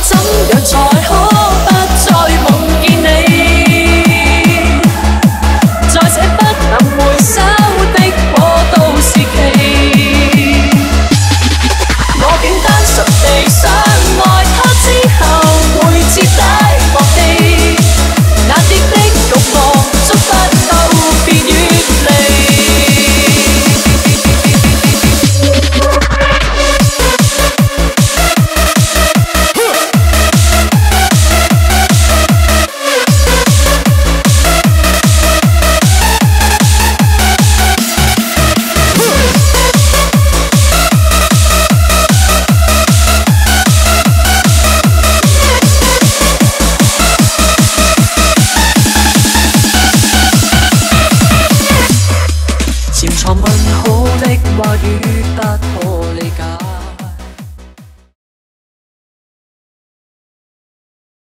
怎樣才可不再夢見你？在這不能回首的過渡時期，我竟單純地想愛他之後會徹底忘記，那跌的慾望觸不到便遠離。潛藏問號的話語不可理